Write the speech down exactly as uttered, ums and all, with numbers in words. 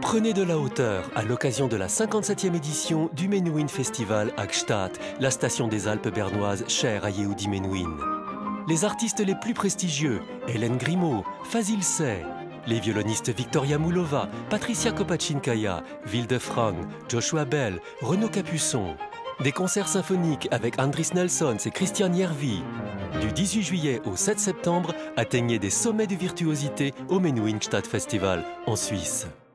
Prenez de la hauteur à l'occasion de la cinquante-septième édition du Menuhin Festival à Gstaad, la station des Alpes bernoises chère à Yehudi Menuhin. Les artistes les plus prestigieux, Hélène Grimaud, Fazil Say, les violonistes Victoria Moulova, Patricia Kopaczynskaja, Vilde Frang, Joshua Bell, Renaud Capuçon. Des concerts symphoniques avec Andris Nelsons et Christian Järvi. Du dix-huit juillet au sept septembre, atteignez des sommets de virtuosité au Menuhin Gstaad Festival en Suisse.